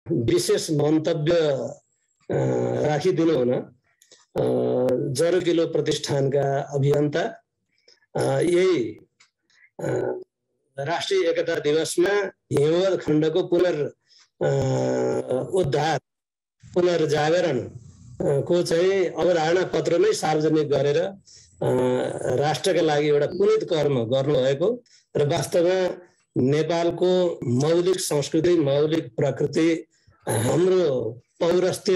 विशेष मन्तव्य राखिदिनु हुन जरुकिलो प्रतिष्ठानका अभियन्ता यही राष्ट्रिय एकता दिवसमा हिमवद खण्डको उद्धार पुनर्जागरण को चाहिँ अवधारणा पत्रमै सार्वजनिक गरेर राष्ट्रका लागि एउटा पुनित कर्म गर्नुभएको र वास्तवमा नेपालको मौलिक संस्कृति, मौलिक प्रकृति, हाम्रो पौरस्त्य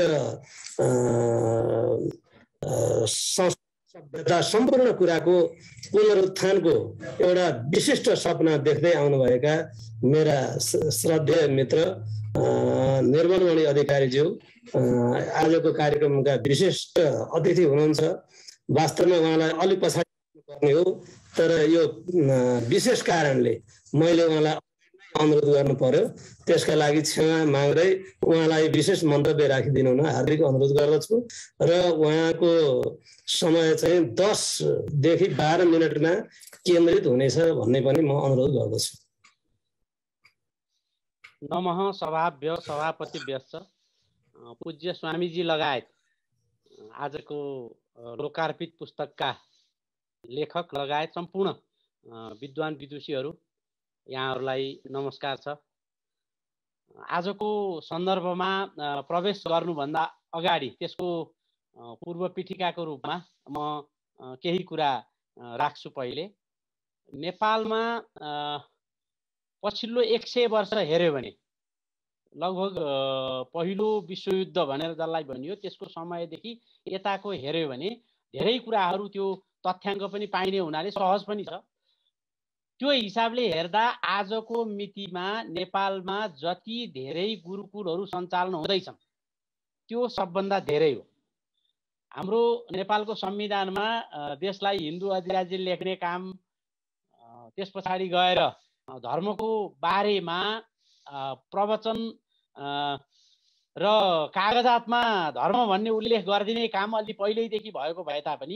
सभ्यता सम्पूर्ण कुराको पुनरुत्थानको एउटा विशिष्ट सपना देख्दै आउनुभएका मेरा श्रद्धेय मित्र निर्मलमणि अधिकारीज्यू आजको कार्यक्रमका विशिष्ट अतिथि हुनुहुन्छ। वास्तवमा उहाँलाई अलि पछाडि पर्ने हो, तर यो विशेष कारणले मैले उहाँलाई अनुरोध गर्नु पर्यो। त्यसका लागि क्षमा माग्दै उहाँलाई विशेष मन्तव्य राखिदिनु हुन हार्दिक अनुरोध गर्दछु र उहाँको समय चाहिँ 10 देखि 12 मिनटमा केन्द्रित हुनेछ भन्ने पनि म अनुरोध गर्दछु। नमः सभाभ्य सभापति व्यस्त पूज्य स्वामीजी लगायत आजको लोकार्पित पुस्तकका लेखक लगायत सम्पूर्ण विद्वान विदुषीहरू यहाँहरूलाई नमस्कार छ। आजको सन्दर्भमा प्रवेश गर्नुभन्दा अगाडि त्यसको पूर्व पीठिकाको रूपमा म केही कुरा राख्छु। पहिले नेपालमा पछिल्लो 100 वर्ष हेर्यो भने लगभग पहिलो विश्वयुद्ध भनेर जसलाई भनियो त्यसको समयदेखि यताको हेर्यो भने धेरै कुराहरू त्यो तथ्याङ्क पनि पाइने हुनाले सहज पनि छ। त्यो हिसाबले हेर्दा आजको मितिमा नेपालमा जति धेरै गुरुकुलहरू सञ्चालन हुँदैछन् त्यो सबभन्दा धेरै हो। हाम्रो नेपालको संविधानमा देशलाई हिन्दू अधिराज्य लेख्ने काम, त्यस पछाडि गएर धर्मको बारेमा प्रवचन र कागजातमा धर्म भन्ने उल्लेख गरिदिने काम अलि पहिल्यैदेखि भएको भए तापनि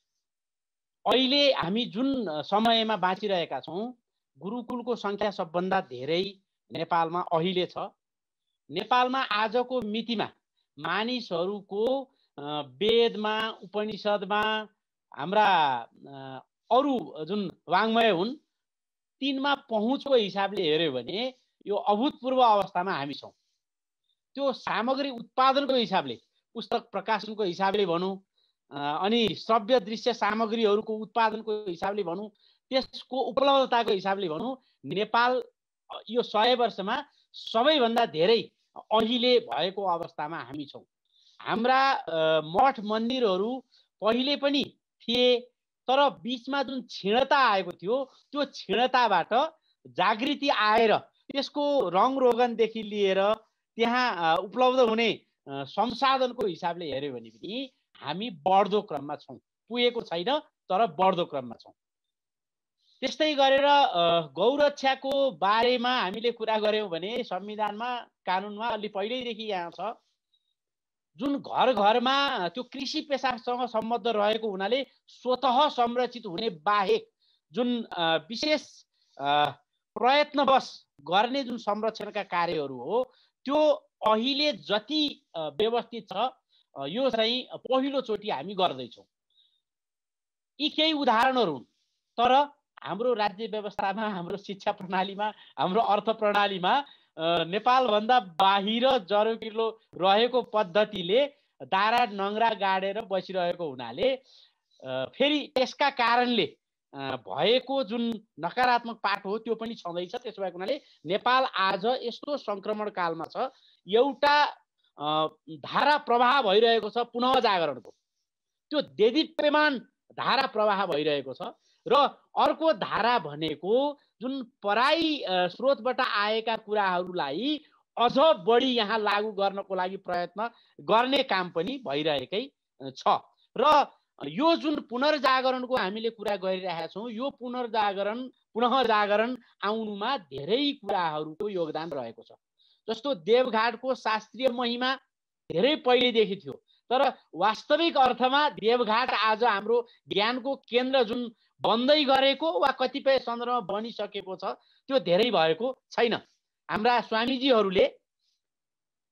अहिले हामी जुन समयमा बाँचिरहेका छौँ गुरुकुलको सङ्ख्या सबभन्दा धेरै नेपालमा अहिले छ। नेपालमा आजको मितिमा मानिसहरूको वेदमा, उपनिषदमा, हाम्रा अरू जुन वाङ्मय हुन् तिनमा पहुँचको हिसाबले हेर्यो भने यो अभूतपूर्व अवस्थामा हामी छौँ। त्यो सामग्री उत्पादनको हिसाबले, पुस्तक प्रकाशनको हिसाबले भनौँ, अनि श्रव्य दृश्य सामग्रीहरूको उत्पादनको हिसाबले भनौँ, त्यसको उपलब्धताको हिसाबले भनौँ, नेपाल यो 100 वर्षमा सबैभन्दा धेरै अहिले भएको अवस्थामा हामी छौँ। हाम्रा मठ मन्दिरहरू पहिले पनि थिए, तर बीचमा जुन क्षीणता आएको थियो त्यो क्षीणताबाट जागृति आएर त्यसको रङरोगनदेखि लिएर त्यहाँ उपलब्ध हुने संसाधनको हिसाबले हेर्यो भने पनि हामी बढ्दो क्रममा छौँ, पुगेको छैन तर बढ्दो क्रममा छौँ। त्यस्तै गरेर गौरक्षाको बारेमा हामीले कुरा गऱ्यौँ भने संविधानमा, कानुनमा अलि पहिल्यैदेखि यहाँ छ। जुन घर घरमा त्यो कृषि पेसासँग सम्बद्ध रहेको हुनाले स्वतः संरक्षित हुने बाहेक जुन विशेष प्रयत्नवश गर्ने जुन संरक्षणका कार्यहरू हो त्यो अहिले जति व्यवस्थित छ यो चाहिँ पहिलोचोटि हामी गर्दैछौँ। यी केही उदाहरणहरू हुन्, तर हाम्रो राज्य व्यवस्थामा, हाम्रो शिक्षा प्रणालीमा, हाम्रो अर्थ प्रणालीमा नेपालभन्दा बाहिर जरुकिलो रहेको पद्धतिले दारा नङ्ग्रा गाडेर बसिरहेको हुनाले फेरि त्यसका कारणले भएको जुन नकारात्मक पाठ हो त्यो पनि छँदैछ। त्यसो भएको हुनाले नेपाल आज यस्तो सङ्क्रमण कालमा छ, एउटा धारा प्रवाह भइरहेको छ पुनः जागरणको, त्यो देदीप्यमान धारा प्रवाह भइरहेको छ र अर्को धारा भनेको जुन पराई स्रोतबाट आएका कुराहरूलाई अझ बढी यहाँ लागू गर्नको लागि प्रयत्न गर्ने काम पनि भइरहेकै छ। र यो जुन पुनर्जागरणको हामीले कुरा गरिरहेका छौँ, यो पुनः जागरण आउनुमा धेरै कुराहरूको योगदान रहेको छ। जस्तो देवघाटको शास्त्रीय महिमा धेरै पहिलेदेखि थियो, तर वास्तविक अर्थमा देवघाट आज हाम्रो ज्ञानको केन्द्र जुन बन्दै गरेको वा कतिपय सन्दर्भमा बनिसकेको छ त्यो धेरै भएको छैन। हाम्रा स्वामीजीहरूले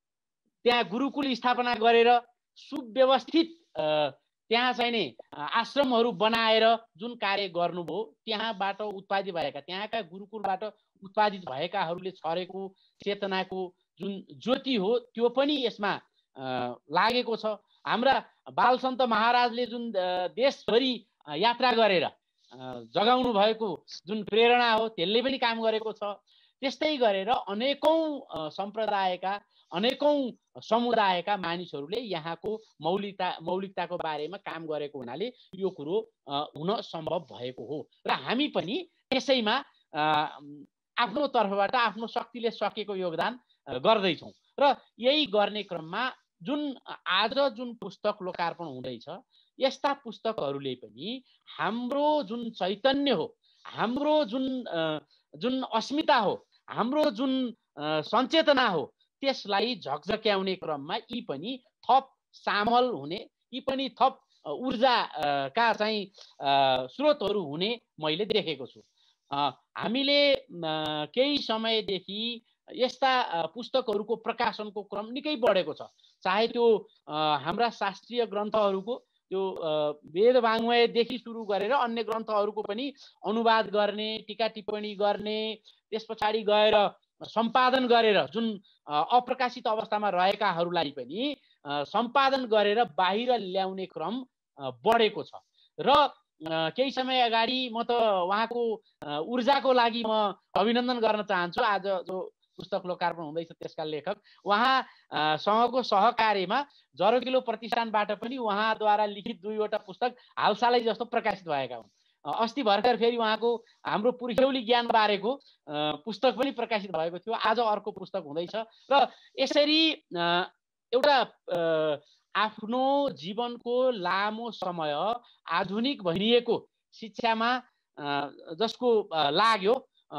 त्यहाँ गुरुकुल स्थापना गरेर सुव्यवस्थित त्यहाँ चाहिँ नि आश्रमहरू बनाएर जुन कार्य गर्नुभयो, त्यहाँबाट उत्पादित भएका, त्यहाँका गुरुकुलबाट उत्पादित भएकाहरूले छरेको चेतनाको जुन ज्योति हो त्यो पनि यसमा लागेको छ। हाम्रा बालसन्त महाराजले जुन देशभरि यात्रा गरेर जगाउनु भएको जुन प्रेरणा हो त्यसले पनि काम गरेको छ। त्यस्तै गरेर अनेकौं सम्प्रदायका, अनेकौं समुदायका मानिसहरूले यहाँको मौलिकताको बारेमा काम गरेको हुनाले यो कुरो हुन सम्भव भएको हो र हामी पनि त्यसैमा आफ्नो तर्फबाट आफ्नो शक्तिले सकेको योगदान गर्दैछौँ। र यही गर्ने क्रममा आज जुन पुस्तक लोकार्पण हुँदैछ, यस्ता पुस्तकहरूले पनि हाम्रो जुन चैतन्य हो, हाम्रो जुन अस्मिता हो, हाम्रो जुन सञ्चेतना हो, त्यसलाई झकझक्याउने क्रममा यी पनि थप सामल हुने, यी पनि थप ऊर्जाका चाहिँ स्रोतहरू हुने मैले देखेको छु। हामीले केही समयदेखि यस्ता पुस्तकहरूको प्रकाशनको क्रम निकै बढेको छ। चाहे त्यो हाम्रा शास्त्रीय ग्रन्थहरूको त्यो वेद वाङ्मयदेखि सुरु गरेर अन्य ग्रन्थहरूको पनि अनुवाद गर्ने, टीका टिप्पणी गर्ने, त्यस पछाडि गएर सम्पादन गरेर जुन अप्रकाशित अवस्थामा रहेकाहरूलाई पनि सम्पादन गरेर बाहिर ल्याउने क्रम बढेको छ। र केही समय अगाडि म त उहाँको ऊर्जाको लागि म अभिनन्दन गर्न चाहन्छु। आज जो पुस्तक लोकार्पण हुँदैछ त्यसका लेखक उहाँसँगको सहकार्यमा जरोकिलो प्रतिष्ठानबाट पनि उहाँद्वारा लिखित 2वटा पुस्तक हालसालै जस्तो प्रकाशित भएका हुन्। अस्ति भर्खर फेरि उहाँको हाम्रो पुर्ख्यौली ज्ञान बारेको पुस्तक पनि प्रकाशित भएको थियो। आज अर्को पुस्तक हुँदैछ र यसरी एउटा आफ्नो जीवनको लामो समय आधुनिक भनिएको शिक्षामा जसको लाग्यो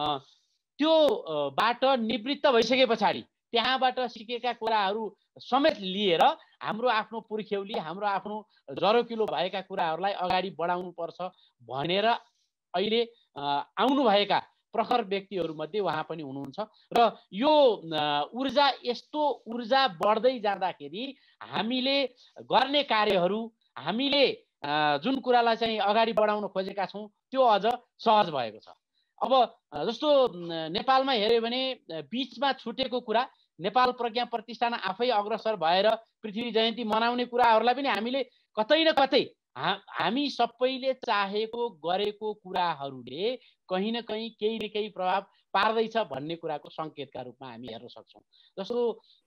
त्यो बाट निवृत्त भइसके पछाडि त्यहाँबाट सिकेका कुराहरू समेत लिएर हाम्रो आफ्नो पुर्ख्यौली, हाम्रो आफ्नो जरोकिलो भएका कुराहरूलाई अगाडि बढाउनु पर्छ भनेर अहिले आउनुभएका प्रखर व्यक्तिहरूमध्ये उहाँ पनि हुनुहुन्छ। र यो ऊर्जा, यस्तो ऊर्जा बढ्दै जाँदाखेरि हामीले गर्ने कार्यहरू, हामीले जुन कुरालाई चाहिँ अगाडि बढाउन खोजेका छौँ त्यो अझ सहज भएको छ। अब जस्तो नेपालमा हेऱ्यो भने बीचमा छुटेको कुरा, नेपाल प्रज्ञा प्रतिष्ठान आफै अग्रसर भएर पृथ्वी जयन्ती मनाउने कुराहरूलाई पनि हामीले कतै न कतै हामी सबैले चाहेको गरेको कुराहरूले कहीँ न कहीँ केही न केही प्रभाव पार्दैछ भन्ने कुराको सङ्केतका रूपमा हामी हेर्न सक्छौँ। जस्तो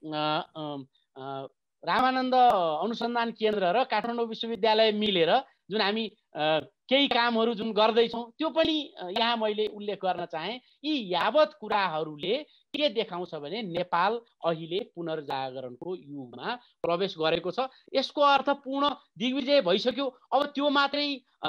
रामानन्द अनुसन्धान केन्द्र र काठमाडौँ विश्वविद्यालय मिलेर जुन हामी केही कामहरू जुन गर्दैछौँ त्यो पनि यहाँ मैले उल्लेख गर्न चाहेँ। यी यावत कुराहरूले के देखाउँछ भने नेपाल अहिले पुनर्जागरणको युगमा प्रवेश गरेको छ। यसको अर्थ पूर्ण दिग्विजय भइसक्यो, अब त्यो मात्रै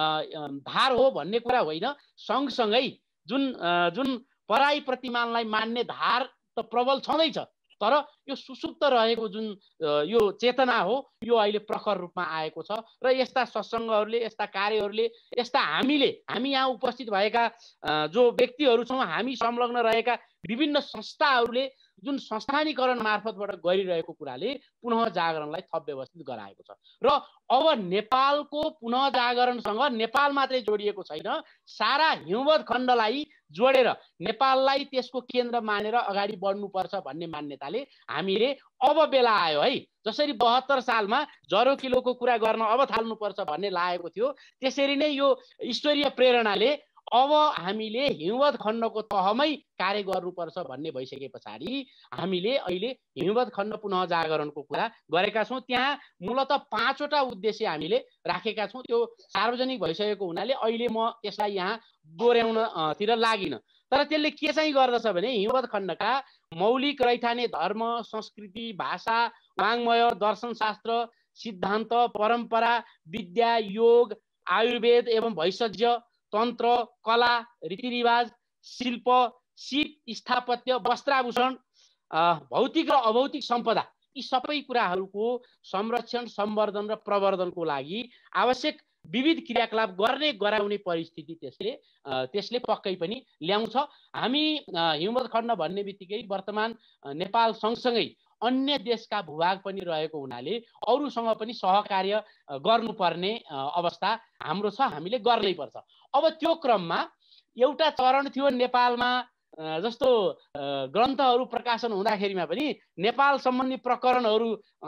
धार हो भन्ने कुरा होइन। सँगसँगै जुन पराई प्रतिमानलाई मान्ने धार त प्रबल छँदैछ, तर यो सुसुप्त रहेको जुन यो चेतना हो यो अहिले प्रखर रूपमा आएको छ। र यस्ता सत्सङ्गहरूले, यस्ता कार्यहरूले, यस्ता हामी यहाँ उपस्थित भएका जो व्यक्तिहरू छौँ, हामी संलग्न रहेका विभिन्न संस्थाहरूले जुन संस्थानीकरण मार्फतबाट गरिरहेको कुराले पुनः जागरणलाई थप व्यवस्थित गराएको छ। र अब नेपालको पुनः जागरणसँग नेपाल मात्रै जोडिएको छैन, सारा हिउँद खण्डलाई जोडेर नेपाललाई त्यसको केन्द्र मानेर अगाडि बढ्नुपर्छ भन्ने मान्यताले हामीले अब बेला आयो है। जसरी 72 सालमा जरोकिलोको कुरा गर्न अब थाल्नुपर्छ भन्ने लागेको थियो, त्यसरी नै यो ईश्वरीय प्रेरणाले अब हामीले हिउँद खण्डको तहमै कार्य गर्नुपर्छ भन्ने भइसके पछाडि हामीले अहिले हिउँद खण्ड पुनः जागरणको कुरा गरेका छौँ। त्यहाँ मूलतः 5वटा उद्देश्य हामीले राखेका छौँ। त्यो सार्वजनिक भइसकेको हुनाले अहिले म त्यसलाई यहाँ दोहोऱ्याउनतिर लागिन। तर त्यसले के चाहिँ गर्दछ भने हिउँद खण्डका मौलिक रैथाने धर्म, संस्कृति, भाषा, वाङ्मय, दर्शनशास्त्र, सिद्धान्त, परम्परा, विद्या, योग, आयुर्वेद एवं भैषज्य, तन्त्र, कला, रीतिरिवाज, शिल्प, सिप, स्थापत्य, वस्त्राभूषण, भौतिक र अभौतिक सम्पदा, यी सबै कुराहरूको संरक्षण, सम्वर्धन र प्रवर्धनको लागि आवश्यक विविध क्रियाकलाप गर्ने गराउने परिस्थिति त्यसले पक्कै पनि ल्याउँछ। हामी हिउँद खण्ड भन्ने बित्तिकै वर्तमान नेपाल सँगसँगै अन्य देशका भूभाग पनि रहेको हुनाले अरूसँग पनि सहकार्य गर्नुपर्ने अवस्था हाम्रो छ, हामीले गर्नै पर्छ। अब त्यो क्रममा एउटा चरण थियो नेपालमा जस्तो ग्रन्थहरू प्रकाशन हुँदाखेरिमा पनि नेपाल सम्बन्धी प्रकरणहरू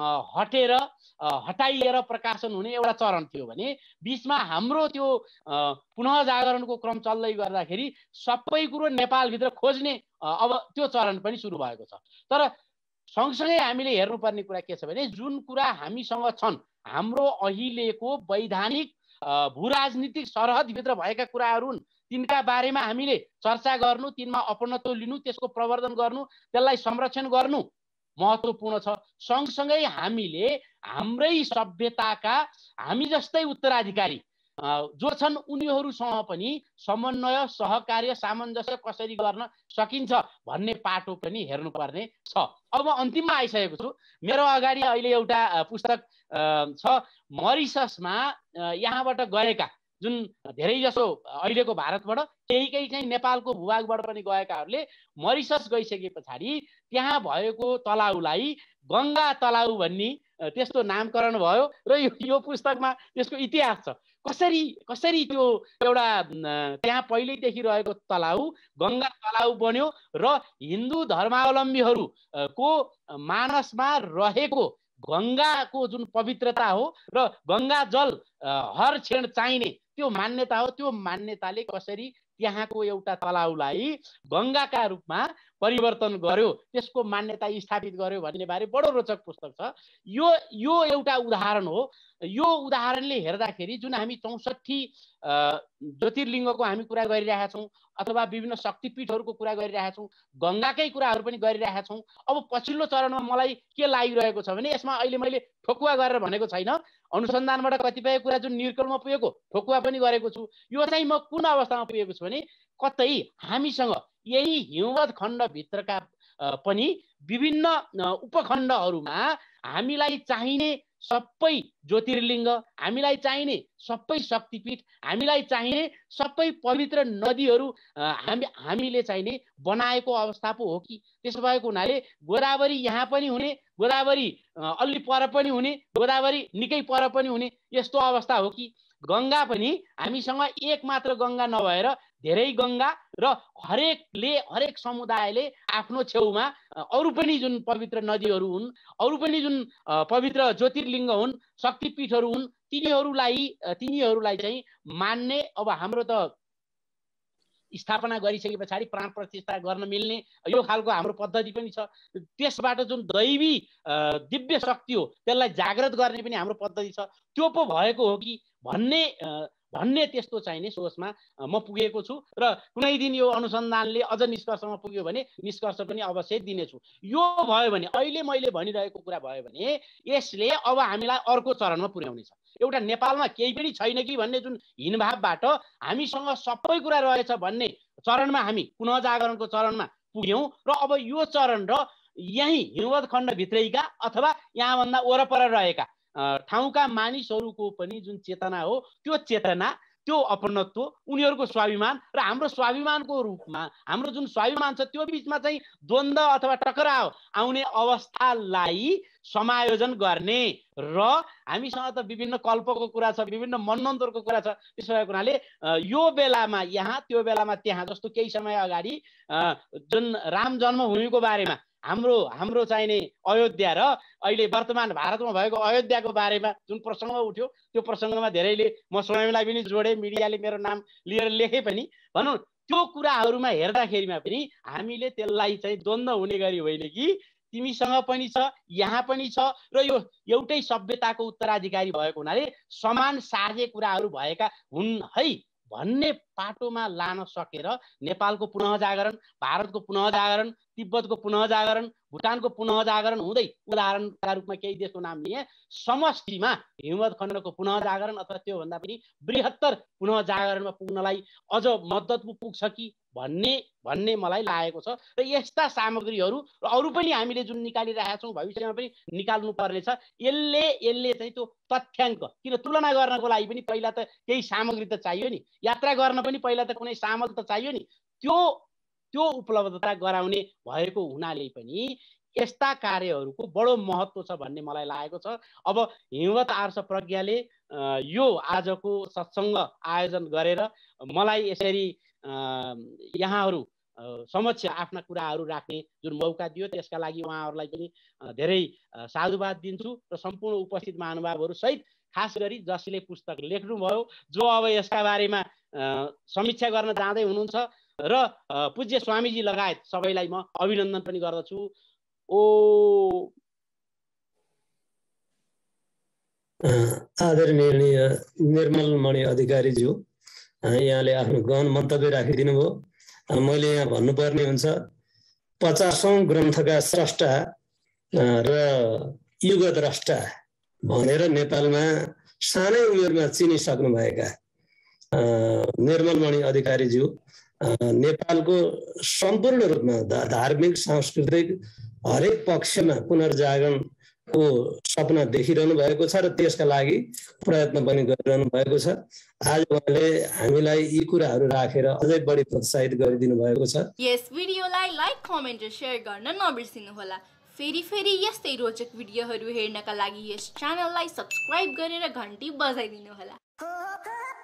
हटाइएर प्रकाशन हुने एउटा चरण थियो भने बीचमा हाम्रो त्यो पुनः जागरणको क्रम चल्दै गर्दाखेरि सबै कुरो नेपालभित्र खोज्ने अब त्यो चरण पनि सुरु भएको छ। तर सँगसँगै हामीले हेर्नुपर्ने कुरा के छ भने जुन कुरा हामीसँग छन्, हाम्रो अहिलेको वैधानिक भूराजनीतिक सरहदभित्र भएका कुराहरू हुन्, तिनका बारेमा हामीले चर्चा गर्नु, तिनमा अपनत्व लिनु, त्यसको प्रवर्धन गर्नु, त्यसलाई संरक्षण गर्नु महत्त्वपूर्ण छ। सँगसँगै हामीले हाम्रै सभ्यताका हामी जस्तै उत्तराधिकारी जो छन् उनीहरूसँग पनि समन्वय, सहकार्य, सामञ्जस्य कसरी गर्न सकिन्छ भन्ने पाटो पनि हेर्नुपर्ने छ। अब अन्तिममा आइसकेको छु। मेरो अगाडि अहिले एउटा पुस्तक छ, मरिससमा यहाँबाट गएका जुन धेरै जसो अहिलेको भारतबाट केही चाहिँ नेपालको भूभागबाट पनि गएकाहरूले मरिसस गइसके पछाडि त्यहाँ भएको तलाउलाई गङ्गा तलाउ भन्ने त्यस्तो नामकरण भयो र यो पुस्तकमा त्यसको इतिहास छ। कसरी त्यो एउटा त्यहाँ पहिल्यैदेखि रहेको तलाउ गङ्गा तलाउ बन्यो र हिन्दू धर्मावलम्बीहरूको मानसमा रहेको गङ्गाको जुन पवित्रता हो र गङ्गा जल हर क्षण चाहिने त्यो मान्यता हो, त्यो मान्यताले कसरी त्यहाँको एउटा तलाउलाई गङ्गाका रूपमा परिवर्तन गर्यो, त्यसको मान्यता स्थापित गर्यो भन्ने बारे बडो रोचक पुस्तक छ। यो एउटा उदाहरण हो। यो उदाहरणले हेर्दाखेरि जुन हामी 64 ज्योतिर्लिङ्गको हामी कुरा गरिरहेका छौँ अथवा विभिन्न शक्तिपीठहरूको कुरा गरिरहेका छौँ, गङ्गाकै कुराहरू पनि गरिरहेका छौँ। अब पछिल्लो चरणमा मलाई के लागिरहेको छ भने यसमा अहिले मैले ठोकुवा गरेर भनेको छैन, अनुसन्धानबाट कतिपय कुरा जुन निर्कलमा पुगेको ठोकुवा पनि गरेको छु। यो चाहिँ म कुन अवस्थामा पुगेको छु भने कतै हामीसँग यही हिमवत् खण्डभित्रका पनि विभिन्न उपखण्डहरूमा हामीलाई चाहिने सबै ज्योतिर्लिङ्ग, हामीलाई चाहिने सबै शक्तिपीठ, हामीलाई चाहिने सबै पवित्र नदीहरू हामीले चाहिने बनाएको अवस्था पो हो कि? त्यसो भएको हुनाले गोदावरी यहाँ पनि हुने, गोदावरी अलि पर पनि हुने, गोदावरी निकै पर पनि हुने यस्तो अवस्था हो कि? गङ्गा पनि हामीसँग एक मात्र गङ्गा नभएर धेरै गङ्गा र हरेक समुदायले आफ्नो छेउमा अरू पनि जुन पवित्र नदीहरू हुन्, अरू पनि जुन पवित्र ज्योतिर्लिङ्ग हुन्, शक्तिपीठहरू हुन्, तिनीहरूलाई चाहिँ मान्ने। अब हाम्रो त स्थापना गरिसके पछाडि प्राण प्रतिष्ठा गर्न मिल्ने यो खालको हाम्रो पद्धति पनि छ। त्यसबाट जुन दैवी दिव्य शक्ति हो त्यसलाई जागृत गर्ने पनि हाम्रो पद्धति छ। त्यो पो भएको हो कि भन्ने त्यस्तो चाहिने सोचमा म पुगेको छु र कुनै दिन यो अनुसन्धानले अझ निष्कर्षमा पुग्यो भने निष्कर्ष पनि अवश्य दिनेछु। यो भयो भने, अहिले मैले भनिरहेको कुरा भयो भने यसले अब हामीलाई अर्को चरणमा पुर्याउनेछ। एउटा नेपालमा केही पनि छैन कि भन्ने जुन हिनभावबाट हामीसँग सबै कुरा रहेछ भन्ने चरणमा हामी पुनः जागरणको चरणमा पुग्यौँ र अब यो चरण र यही हिमवत् खण्डभित्रैका अथवा यहाँभन्दा वरपर रहेका ठाउँका मानिसहरूको पनि जुन चेतना हो, त्यो चेतना, त्यो अपनत्व, उनीहरूको स्वाभिमान र हाम्रो स्वाभिमानको रूपमा हाम्रो जुन स्वाभिमान छ त्यो बिचमा चाहिँ द्वन्द्व अथवा टकराव आउने अवस्थालाई समायोजन गर्ने र हामीसँग त विभिन्न कल्पको कुरा छ, विभिन्न मनमन्तरको कुरा छ। त्यसो भएको हुनाले यो बेलामा यहाँ, त्यो बेलामा त्यहाँ, जस्तो केही समय अगाडि जुन राम जन्मभूमिको बारेमा हाम्रो चाहिने अयोध्या र अहिले वर्तमान भारतमा भएको अयोध्याको बारेमा जुन प्रसङ्ग उठ्यो, त्यो प्रसङ्गमा धेरैले, म स्वयंलाई पनि जोडे, मिडियाले मेरो नाम लिएर लेखे पनि भनौँ, त्यो कुराहरूमा हेर्दाखेरिमा पनि हामीले त्यसलाई चाहिँ द्वन्द्व हुने गरी होइन कि तिमीसँग पनि छ, यहाँ पनि छ र यो एउटै सभ्यताको उत्तराधिकारी भएको हुनाले समान साझे कुराहरू भएका हुन् है भन्ने पाटोमा लान सकेर नेपालको पुनः जागरण, भारतको पुनः जागरण, तिब्बतको पुनः जागरण, भुटानको पुनः जागरण हुँदै उदाहरणका रूपमा केही देशको नाम लिए समष्टिमा हिमवत् खण्डको पुनः जागरण अथवा त्योभन्दा पनि बृहत्तर पुनः जागरणमा पुग्नलाई अझ मद्दत पुग्छ कि भन्ने मलाई लागेको छ। र यस्ता सामग्रीहरू र अरू पनि हामीले जुन निकालिरहेका छौँ भविष्यमा पनि निकाल्नु पर्नेछ। यसले चाहिँ त्यो तथ्याङ्क, किन तुलना गर्नको लागि पनि पहिला त केही सामग्री त चाहियो नि, यात्रा गर्न पनि पहिला त कुनै सामल त चाहियो नि, त्यो उपलब्धता गराउने भएको हुनाले पनि यस्ता कार्यहरूको बडो महत्त्व छ भन्ने मलाई लागेको छ। अब हिमवत आर्ष प्रज्ञाले यो आजको सत्सङ्ग आयोजन गरेर मलाई यसरी यहाँहरू समक्ष आफ्ना कुराहरू राख्ने जुन मौका दियो त्यसका लागि उहाँहरूलाई पनि धेरै साधुवाद दिन्छु र सम्पूर्ण उपस्थित महानुभावहरू सहित खास गरी जसले पुस्तक लेख्नुभयो, जो अब यसका बारेमा समीक्षा गर्न जाँदै हुनुहुन्छ र पूज्य स्वामीजी लगायत सबैलाई म अभिनन्दन पनि गर्दछु। आदरणीय निर्मलमणि अधिकारीज्यू, यहाँले आफ्नो गहन मन्तव्य राखिदिनु भयो। मैले यहाँ भन्नुपर्ने हुन्छ 50औं ग्रन्थका स्रष्टा र युगद्रष्टा भनेर नेपालमा सानै उमेरमा चिनिसक्नुभएका निर्मलमणि अधिकारीज्यू नेपालको सम्पूर्ण रूपमा धार्मिक सांस्कृतिक हरेक पक्षमा पुनर्जागरणको सपना देखिरहनु भएको छ र त्यसका लागि प्रयत्न पनि गरिरहनु भएको छ। आज उहाँले हामीलाई यी कुराहरू राखेर अझै बढी प्रोत्साहित गरिदिनु भएको छ। यस भिडियोलाई लाइक, कमेन्ट र सेयर गर्न नबिर्सिनु होला। फेरि यस्तै रोचक भिडियोहरू हेर्नका लागि यस च्यानललाई सब्स्क्राइब गरेर घन्टी बजाइदिनु होला।